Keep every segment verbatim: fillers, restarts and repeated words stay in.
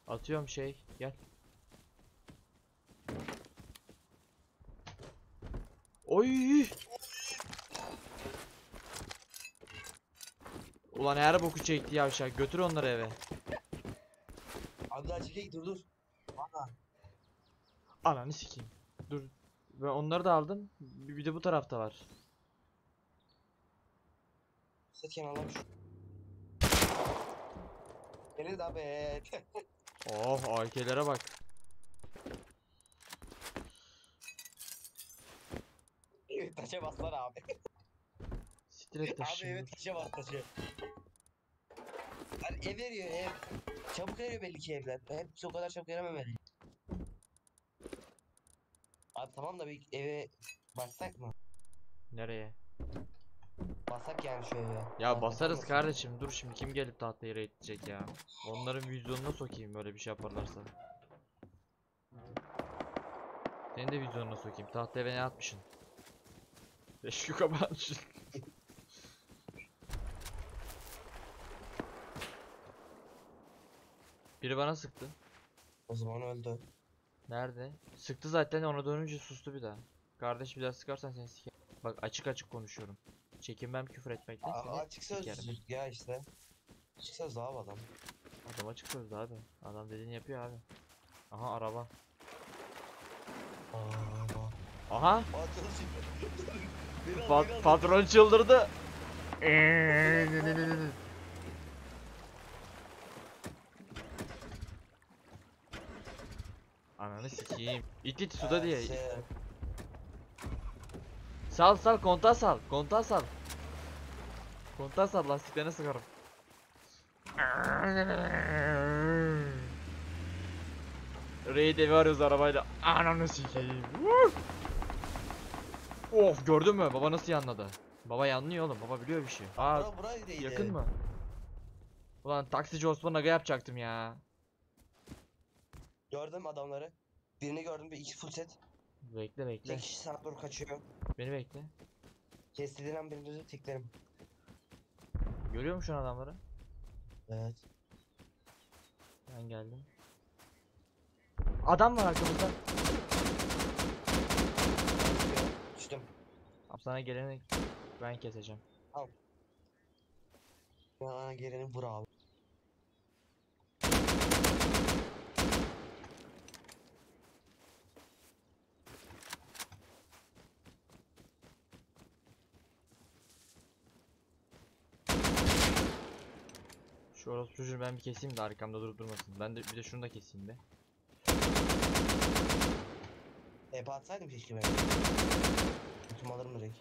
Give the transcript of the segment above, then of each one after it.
Atıyorum şey, gel. Oy! Ulan her boku çekti yavşak. Götür onları eve. Abi daha çekek dur dur. Valla. Ananı sikeyim. Dur. Ben onları da aldım. Bir bir de bu tarafta var. Set kenarlamış. Gelin de abi. Oh, A K'lere bak. Evet taşa baslar abi. Siktir et Abi taşıyım, evet dur. taşa bas taşı. Hani ev veriyor ev. Çabuk veriyor belli ki evler. Hepsi o kadar çabuk verememeli. Abi tamam da bir eve bassak mı? Nereye? Basak yani şu eve. Ya Tahtaya basarız kalmasın. kardeşim. Dur şimdi kim gelip tahtayı raidleyecek ya? Onların vizyonuna sokayım böyle bir şey yaparlarsa. Senin de vizyonuna sokayım. Tahtaya beni atmışsın. Beş yuka atmışsın. Biri bana sıktı. O zaman öldü. Nerede? Sıktı zaten, ona dönünce sustu bir daha. Kardeş bir daha sıkarsan seni sikerim. Bak açık açık konuşuyorum. Çekinmem küfür etmekten, A seni açık sikerim. söz ya işte. Açık söz abi adam. Adam açık sözlü abi. Adam dediğini yapıyor abi. Aha araba. Aa, Aha! Aa çalışıyor. Biraz, Pat biraz. patron çıldırdı. Ananı sikeyim. İt it suda diye. Erse. Sal sal, kontağı sal. Kontağı sal. Kontağı sal, lastiklerine sıkarım. Raid evi arıyoruz arabayla. Ananı sikeyim. Of, gördün mü? Baba nasıl yanladı? Baba yanlıyor oğlum. Baba biliyor bir şey. Aa, Bura buraydı. yakın mı? Ulan taksici Osman Aga yapacaktım ya. Gördüm adamları. Birini gördüm bir iki full set. Bekle bekle. Tek kişi sağa doğru kaçıyor. Beni bekle. Kestiğinden birini de teklerim. Görüyor musun adamları? Evet. Ben geldim. Adam var arkamızda. Düştüm. Abi sana geleni ben keseceğim. Bana geleni vur abi. Şu orospu çocuğunu ben bir keseyim de arkamda durup durmasın. Ben de bir de şunu da keseyim be. Epe atsaydım keşke ben. Bütün alırım direkt.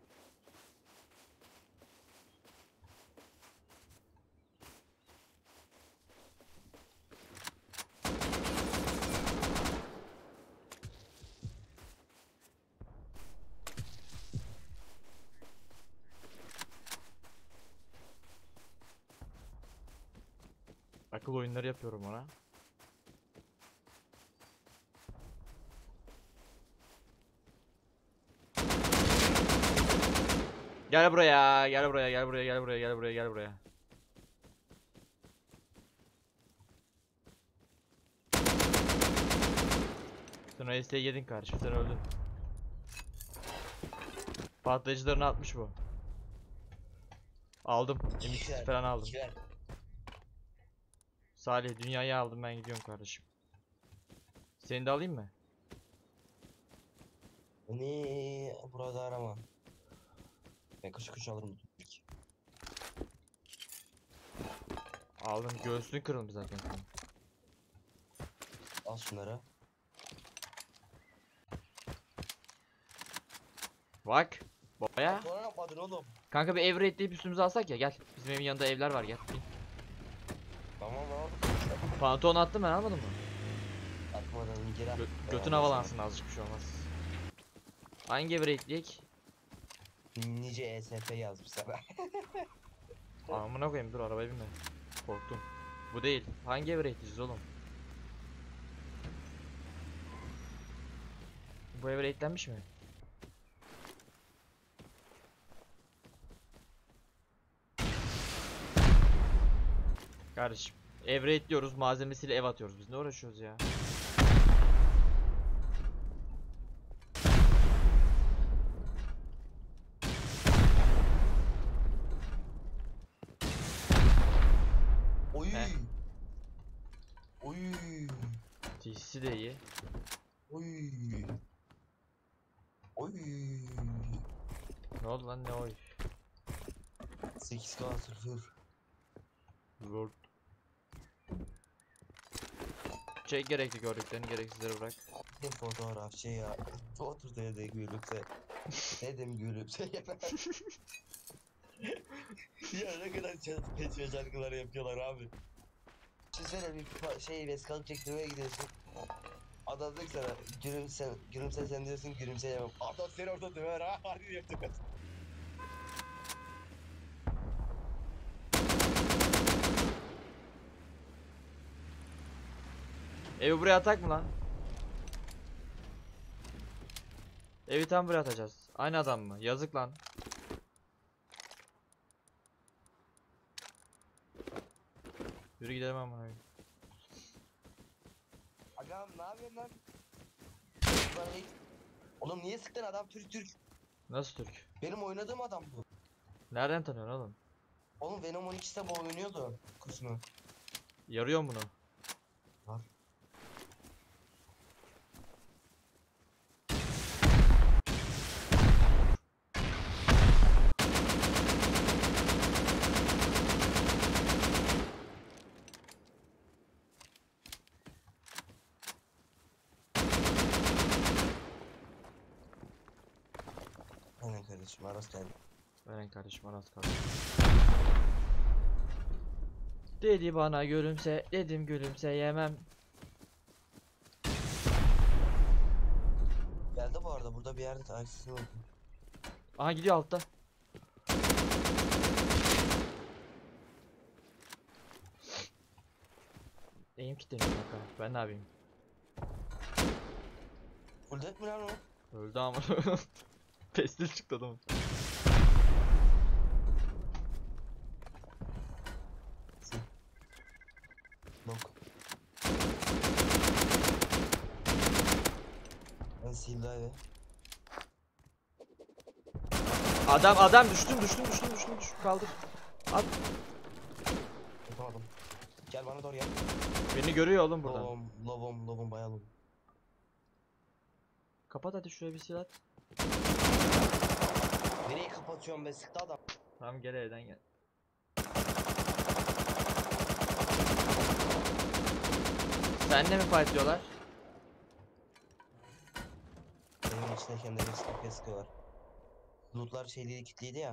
Akıl oyunları yapıyorum ona. Gel buraya, gel buraya, gel buraya, gel buraya, gel buraya, gel buraya. Sen o S T'yi yedin kardeşim, sen öldün. Patlayıcılarını atmış bu. Aldım. M iki İkiler, falan aldım. ikiler. Salih, dünyayı aldım, ben gidiyorum kardeşim. Seni de alayım mı? Ne burada arama. Ben kış kış alırım. Aldım. Göğsünü kırılmış zaten senin. Al şunları. Bak. Babaya. Sonra ne yapmadın oğlum? Kanka bir ev raidleyip üstümüze alsak ya, gel. Bizim evin yanında evler var, gel. Bin. Tamam lan. Pantolon attım, ben almadım mı? Atmadan geri at. Gö Ben götün aldım havalansın, azıcık bir şey olmaz. Hangi ev raidleyek? sana. Nice E S P yazmış sana. Amına koyayım, dur arabaya binme. Korktum. Bu değil. Hangi ev raidleyeceğiz oğlum? Bu ev raidlenmiş mi? Kardeşim Ev raidliyoruz, malzemesiyle ev atıyoruz. Biz ne uğraşıyoruz ya? Oy. He. Oy. T C'si de iyi. Oy. Oy. Ne oldu lan, ne oy? sekiz K sıfır. Lord. Çek gerekli gördüklerini, gereksizleri bırak. Ne fotoğraf şey ya. Otur dedi gülümse. Dedim gülümse. Ya ne kadar peçe şarkılar yapıyorlar abi. Düşünsene bir fa- şey vesikalık çektirmeye gidiyorsun. Adam diyor ki sana gülümse, gülümse sen diyorsun gülümseyemem. Adam seni orada döver ha hadi yapacak. Evi buraya atak mı lan? Evi tam buraya atacağız. Aynı adam mı? Yazık lan. Yürü gidelim amına koyayım. Agam ne yapıyorsun lan? Lan hey. Oğlum niye sıktın adam Türk Türk? Nasıl Türk? Benim oynadığım adam bu. Nereden tanıyorsun oğlum? Oğlum Venom on ikide bu oynuyordu kusunu. Yarıyor bunu. Var. Aynen kardeşim Aras geldi. Veren kardeşim, aras kaldı. Dedi bana gülümse, dedim gülümseyemem. Geldi bu arada burada bir yerde takipçisi oldu. Aha gidiyor altta. Eğim kilitleniyor kanka. Ben ne yapayım? Full dead mi lan o? Öldü ama. Pestil çıktı adamın. Bok. Ben sildi abi. Adam adam düştüm düştüm düştüm düştüm düştüm kaldır. At. Yapamadım. Gel bana doğru gel. Beni görüyor oğlum buradan. Lovom, lovom, lovom bayağı lovom. Kapat hadi şuraya bir silah at. Nereye kapatıyorum be sıktı adam. Tamam gel evden gel. Senle mi fight diyorlar? Benim içindeyken de sıkıntı sıkıyorlar. Lootlar şeyliği kilitliydi ya.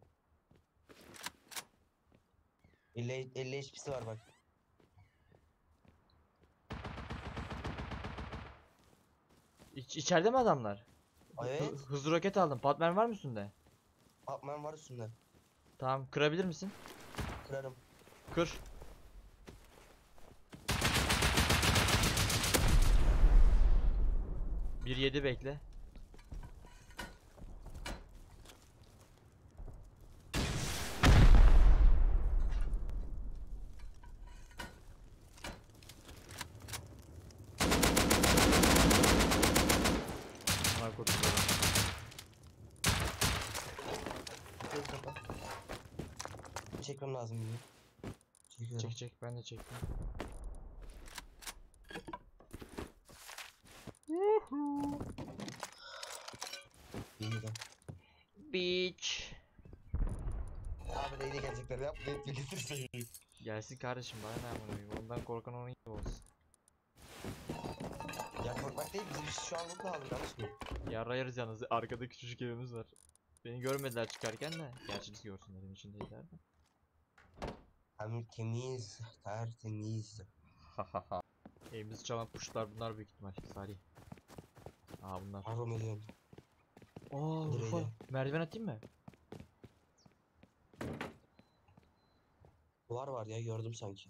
elli, elli H P'si var bak. İç, içeride mi adamlar? Evet. Hı- hızlı roket aldım. Patman var mı üstünde? Atman var üstünde. Tamam, kırabilir misin? Kırarım. Kır. bir yedi bekle. Bana kodum. Göz kapa. Çekmem lazım bunu. Çekiyorum. Çek çek, ben de çektim. İyi de. Beach. Abi neyle gelecekler yap ne bilirsin. Gelsin kardeşim, bana ne amına koyayım. Ondan korkan onun gibi olsun. Ya korkmak değil bizim şu an loot lazım yanlış mı? Yarayarız yalnız, arkada küçücük evimiz var. Beni görmediler çıkarken de. Gerçi biz görsünler, evin içindeydiler de. Hem temiz, tertemiz. Evimizi çalan kuşlar bunlar büyük ihtimal. Salih. Aa bunlar. Pardon ediyorum. Oo Nereye Urfa. ya? Merdiven atayım mı? Var var ya gördüm sanki.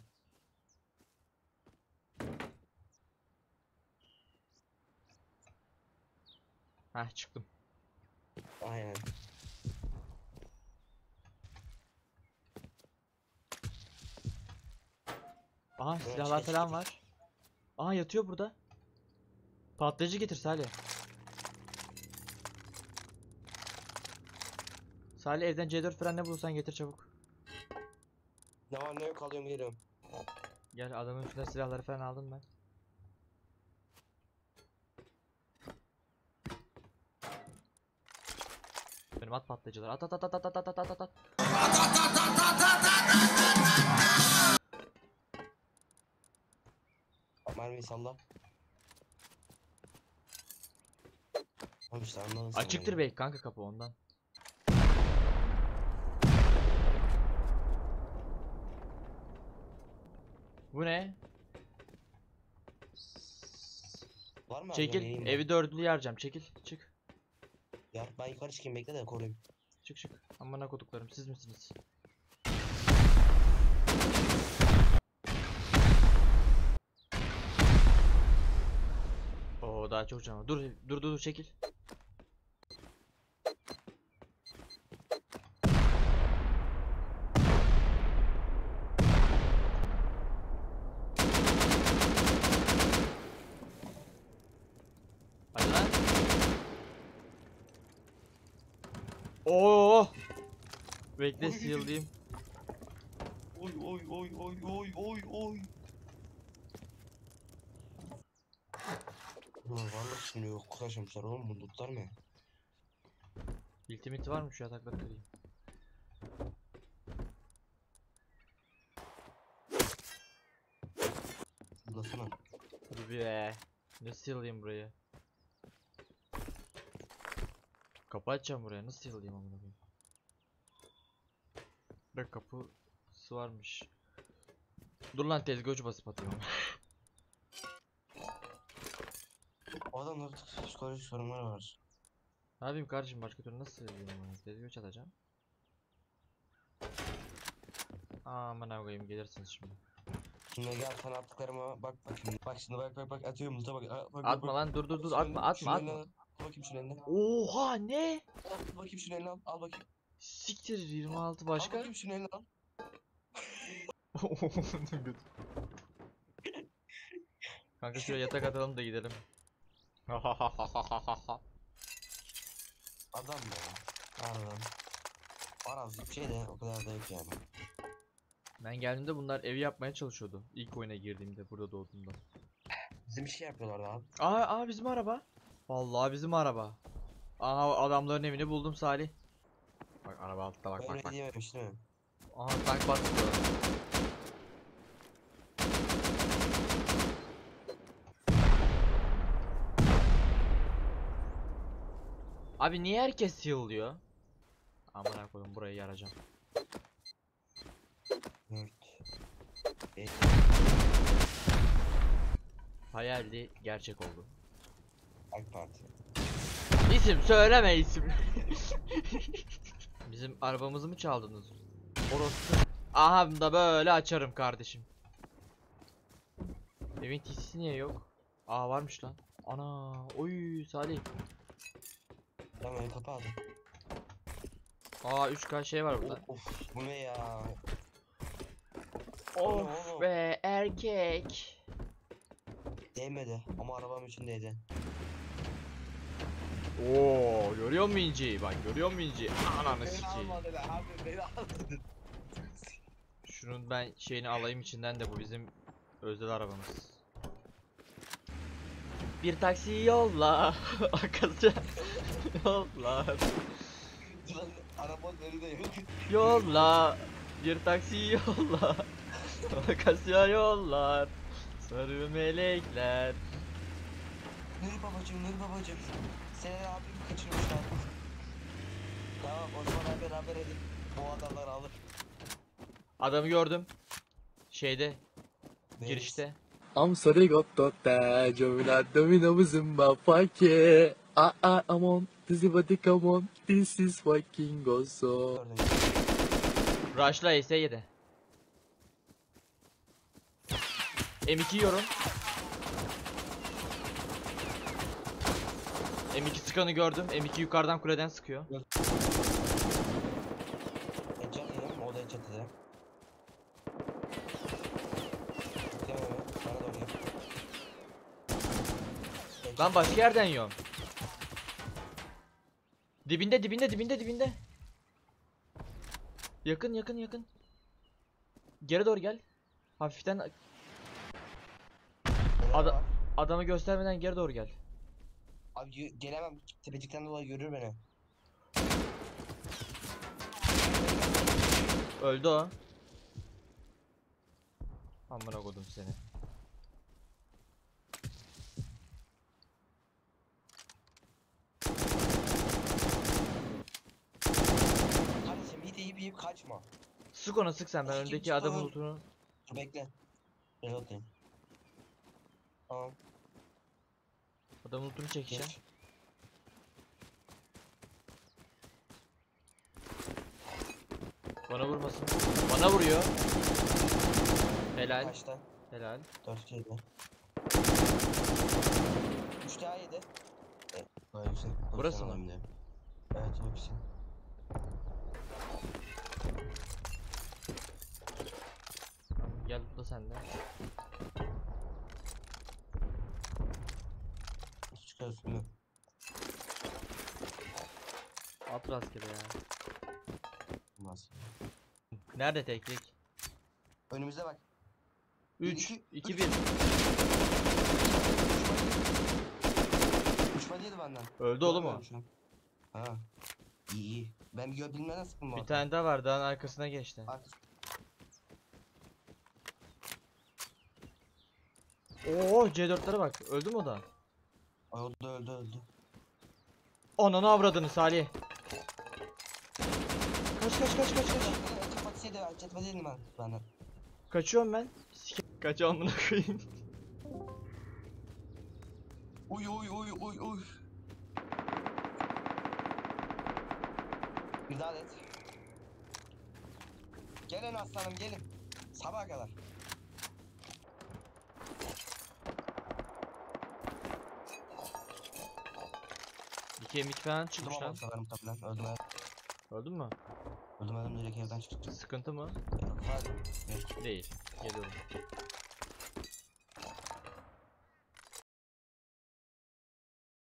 Heh çıktım. Aynen. Aha Evet, silahlar getir, falan getir. var. Aha yatıyor burada. Patlayıcı getir Salih. Salih evden C dört falan ne bulursan getir çabuk. Ne var ne yok alıyorum geliyorum. Gel adamın üstüne silahları falan aldım ben. Benim at patlayıcılar. At at at at at at at at at at. Mermiyi salla. Oğlum işte anladın sen Açıktır beni. belki kanka kapı ondan. Bu ne? Var mı abi Çekil. geleyim ben. Evi dördlü yaracağım. Çekil. Çık. Ya ben yukarı çıkayım bekle de koruyayım. Çık çık. Amına koduklarım siz misiniz? Oo daha çok canım var. Dur dur dur dur çekil. Hadi lan. Oo. Bekle Oy. seal'layım. Oy oy oy oy oy oy oy. Ulan varlık şimdi yok kaçmışlar oğlum bu lootlar ne? Ultimate var mı şu yatakları kırayım? Bulasana. Dur bir be. Ne seal'layım burayı? Kapı açacağım buraya. Nasıl seal'layım amına koyayım? Bak kapısı varmış. Dur lan tezgahı basıp atayım. O adamda psikolojik sorunlar var. Ne yapayım kardeşim başka türlü nasıl seal'layım bunu? Tezgahı çalacağım. Aman koyayım gelirsiniz şimdi. Şimdi gel sana attıklarıma bak bakayım. Bak şimdi bak bak bak atıyorum loot'a bak. Aa, bak, bak, Atma bak. lan dur dur dur Şunun atma eline- atma şunun eline atma. al. Al bakayım şunun eline. Oha ne? Al bakayım şunun eline al. Al bakayım. Siktir yirmi altı Al başka. bakayım şunun eline al. Kanka şuraya yatak atalım da gidelim. Adam be. Harbiden. Var az bir şey de o kadar da yok yani. Ben geldiğimde bunlar evi yapmaya çalışıyordu. İlk oyuna girdiğimde burada doğduğumda. Bizim bir şey yapıyorlardı abi. Aa, aa bizim araba. Vallahi bizim araba. Aha adamların evini buldum Salih. Bak araba altta bak Ben bak öyle bak. diyememiş değil mi? Aha tank batıyor. Abi niye herkes yığılıyor? Aman koyayım burayı yaracağım. Evet. Evet. Hayaldi gerçek oldu. AK Parti. İsim söyleme isim. Bizim arabamızı mı çaldınız? Orası. Aha da böyle açarım kardeşim. Evin T C'si niye yok? Aa varmış lan. Ana, oy Salih. Tamam evi kapat. Aa üç K şey var burada. Of, of bu ne ya? Of oğlum? be erkek. Değmedi ama arabam için değdi. Oo görüyor musun İnci'yi? Bak görüyor musun İnci'yi? Ananı sikeyim. abi beni almadın. Şunun ben şeyini alayım içinden de bu bizim özel arabamız. Bir taksi yolla. Arkadaşlar yolla. Lan arabanın önü de yok. Yolla. Bir taksi yolla. Akasya yollar. Sarı melekler. Nuri babacım, Nuri babacım. Seni abim kaçırmışlar. Tamam Osman abi haber edin. Bu adamlar alır. Adamı gördüm. Şeyde Neyse. girişte. I'm sorry got to te, giovinetto mi no zumba perché ah ah I'm on, this is what they come on, this is fucking awesome. Gördüm. Rush'la S yedi. M iki yiyorum. M iki sıkanı gördüm. M iki yukarıdan kuleden sıkıyor. Headshot yedim, o da headshot yedi. Lan başka yerden yiyorum. Dibinde dibinde dibinde dibinde. Yakın yakın yakın. Geri doğru gel. Hafiften Neler Ada- var? adamı göstermeden geri doğru gel. Abi y- gelemem. Tepecikten dolayı görür beni. Öldü o. Amına kodum seni. Kardeşim hit yiyip yiyip kaçma. Sık ona sık sen, ben Sık, öndeki sık adamın ona. lootunu. Dur bekle. Reloadlayayım. Tamam. Adamın lootunu çekeceğim. Geç. Bana vurmasın. Bana vuruyor. Helal. Kaçta? Helal. dört yedi. üç daha yedi. Evet. Böyle yüksek. Burası pozisyon mı? alayım diye. Evet o yüksek. Tamam, gel lootla sen de. Nasıl çıkıyorsun mu? At rastgele ya. Olmaz. Nerede teklik? Önümüzde bak. üç, iki, iki, üç. bir. Uçma değildi benden. Öldü oğlum o. Görmüyorum şu an. Ha. İyi iyi. Ben bir bilmeden sıktım bu Bir arada. tane daha var, dağın arkasına geçti. Artık Oo, C dörtlere bak. Öldü mü o da? öldü öldü öldü. Ananı avradını Salih. Kaç kaç kaç kaç kaç. Çatmasıydı ben. Çatmasıydım ben benden. Kaçıyorum ben. Sike- Kaç amına koyayım. Uy uy uy uy uy. Bir daha et. Gelin aslanım gelin. Sabaha kadar. Bir kemik falan Çıktım çıkmış ama lan. bu sefer muhtemelen. Öldüm öldüm. Öldün mü? Öldüm öldüm direkt evden çıktım. Sıkıntı mı? Var. Yok. Değil. Geliyorum.